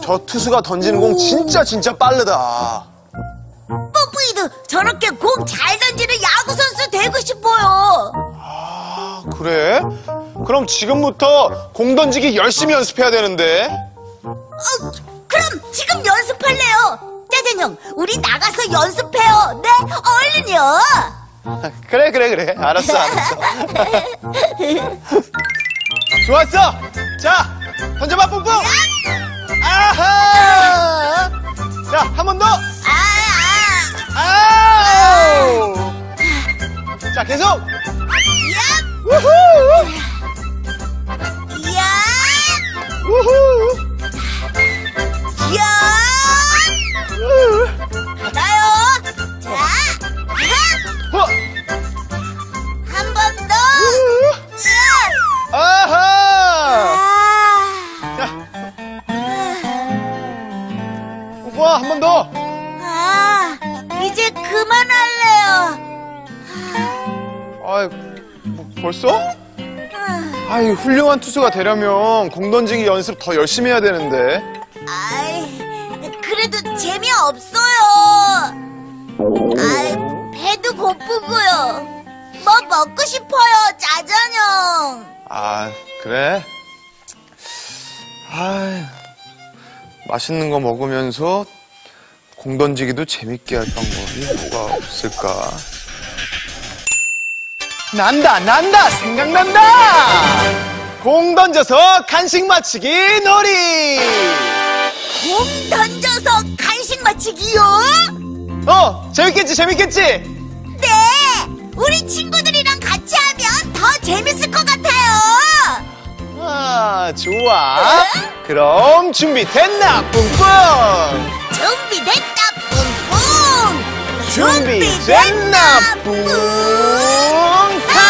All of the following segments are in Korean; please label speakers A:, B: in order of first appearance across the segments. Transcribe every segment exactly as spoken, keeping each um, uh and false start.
A: 저 투수가 던지는 공 진짜 진짜 빠르다.
B: 뽀뽀이도 저렇게 공 잘 던지는 야구 선수 되고 싶어요.
A: 아, 그래? 그럼 지금부터 공 던지기 열심히 연습해야 되는데.
B: 어, 그럼 지금 연습할래요. 짜잔 형, 우리 나가서 연습해요. 네, 얼른요.
A: 그래 그래 그래 알았어 알았어. 좋았어. 자, 던져봐 뿡뿡. 아하. 자, 한 번 더.
B: 아,
A: 아우. 자, 계속.
B: 야,
A: 우후.
B: 야,
A: 우후.
B: 야.
A: 우후.
B: 가요. 자,
A: 어.
B: 한 번 더.
A: 아하.
B: 아,
A: 자, 뿡뿡아, 한 번 더.
B: 아, 이제 그만할래요.
A: 아이, 뭐, 벌써? 아이, 훌륭한 투수가 되려면 공 던지기 연습 더 열심히 해야 되는데.
B: 아이, 그래도 재미없어요. 아이, 배도 고프고요. 뭐 먹고 싶어요, 짜장형.
A: 아, 그래? 아이, 맛있는 거 먹으면서 공 던지기도 재밌게 할 방법이 뭐가 없을까? 난다, 난다! 생각난다! 공 던져서 간식 맞히기 놀이!
B: 공 던져서 간식 맞히기요?
A: 어, 재밌겠지, 재밌겠지?
B: 네! 우리 친구들이랑 같이 하면 더 재밌을 것 같아요!
A: 아, 좋아. 그럼 준비됐나, 뿡뿡?
B: 준비됐다, 뿡뿡!
A: 준비됐나, 뿡? 하!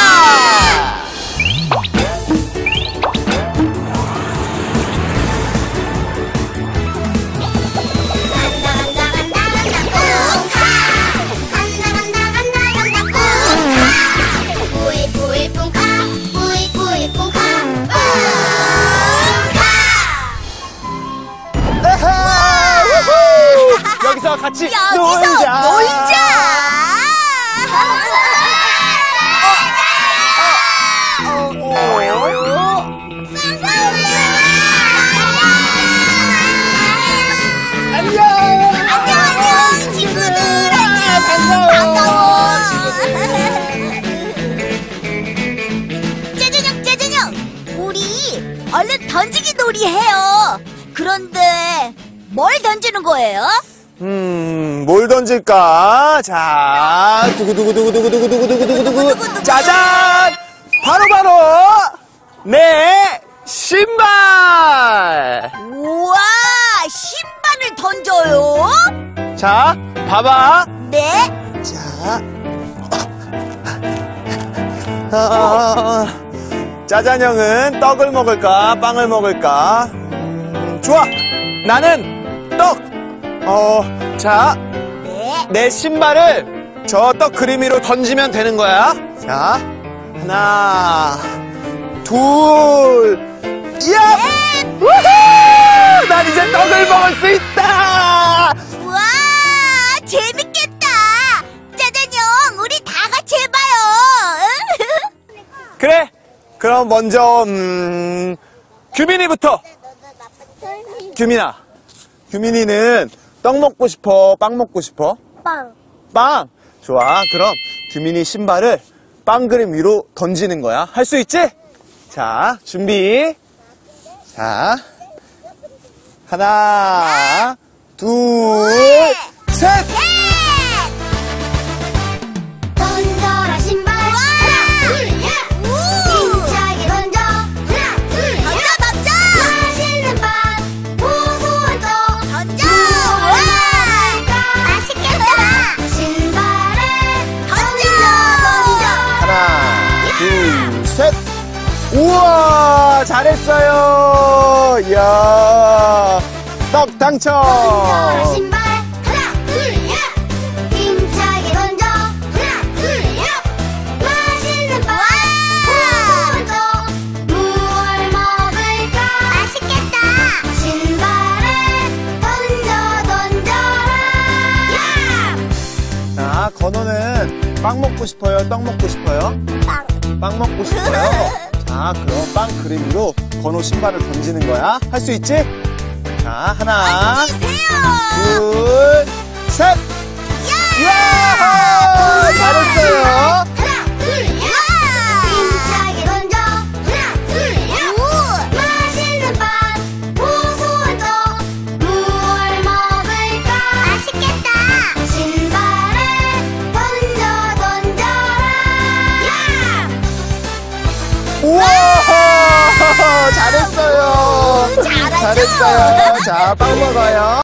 A: 여기서 같이
B: 여기서
A: 놀자.
B: 놀자.
A: 안녕.
B: 안녕 안녕 친구들. 안녕. 반가워. 짜장형 짜장형. 우리 얼른 던지기 놀이 해요. 그런데 뭘 던지는 거예요?
A: 음, 뭘 던질까? 자, 두구두구두구두구두구두구두구두구두구. 짜잔! 바로바로 내 신발!
B: 우와, 신발을 던져요?
A: 자, 봐봐.
B: 네.
A: 자, 아, 짜잔 형은 떡을 먹을까, 빵을 먹을까? 음, 좋아. 나는 떡. 어, 자,
B: 네.
A: 내 신발을 저 떡 그림 위로 던지면 되는 거야. 자, 하나, 둘, 야! 우후! 난 이제 떡을 먹을 수 있다!
B: 우와, 재밌겠다. 짜잔형, 우리 다 같이 해봐요.
A: 그래, 그럼 먼저, 음, 규민이부터. 규민아, 규민이는 떡 먹고 싶어, 빵 먹고 싶어?
B: 빵.
A: 빵! 좋아, 그럼 규민이 신발을 빵 그림 위로 던지는 거야. 할 수 있지? 자, 준비. 자, 하나, 둘, 셋!
C: 던져라 신발 하나 둘 셋 힘차게 던져 하나 둘 셋
B: 던져, 던져.
C: 맛있는 빵 고소한 떡
B: 던져.
C: 무엇일까
B: 맛있겠다.
C: 신발을
B: 던져.
A: 하나, 둘, 셋! 우와, 잘했어요! 이야, 떡 당첨!
C: 던져라 신발 하나 둘 셋 힘차게 던져 하나 둘 셋 맛있는 빵 고소한 떡 무얼 먹을까
B: 맛있겠다.
C: 신발을
A: 건우는 빵 먹고 싶어요? 떡 먹고 싶어요?
C: 빵.
A: 빵 먹고 싶어요? 자, 그럼 빵 그림 위로 건우 신발을 던지는 거야. 할 수 있지? 자, 하나,
B: 세요.
A: 둘, 셋! 이야! 잘했어요.
C: 하나, 둘, 야! 힘차게 던져. 하나, 둘, 야! 맛있는 빵, 고소한 떡, 무얼 먹을까? 맛있겠다. 신발을 던져 던져라. 야!
A: 우와! 잘했어요.
B: 잘하죠?
A: 잘했어요. 자, 빵 먹어요.